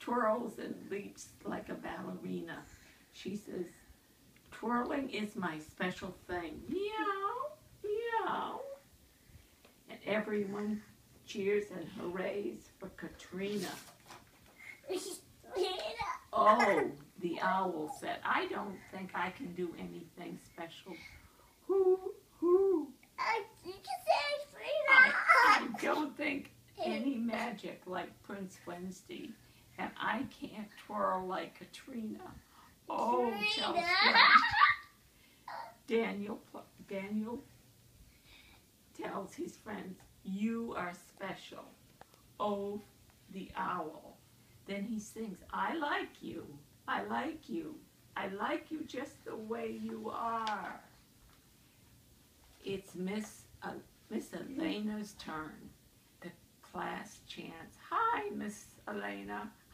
twirls and leaps like a ballerina. She says, twirling is my special thing. Meow, meow. And everyone cheers and hoorays for Katrina. Oh, the owl said, I don't think I can do anything special. Hoo, hoo. I don't think any magic like Prince Wednesday, and I can't twirl like Katrina. Oh, tells Daniel tells his friends, you are special. Oh, the owl. Then he sings, I like you, I like you, I like you just the way you are. It's Miss Elena's turn. The class chants, hi, Miss Elena.